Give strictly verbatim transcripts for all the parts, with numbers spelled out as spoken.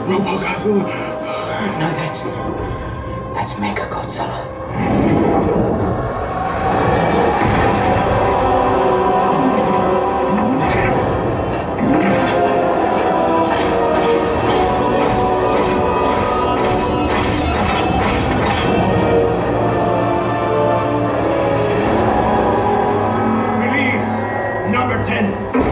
Robo-Godzilla. No, that's... that's Mecha-Godzilla. Number ten.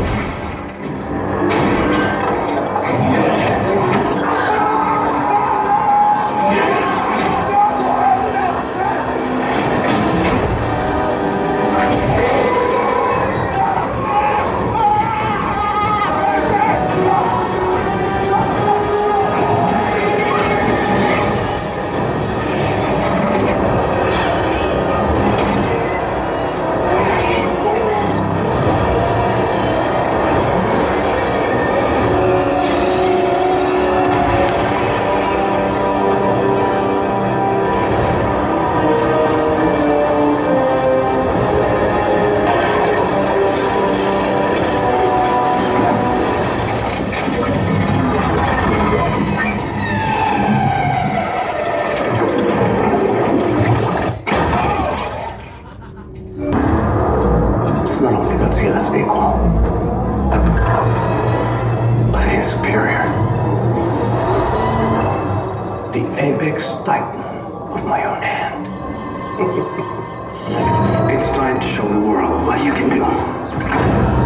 Not only Godzilla's equal, but his superior. The apex titan of my own hand. It's time to show the world what you can do.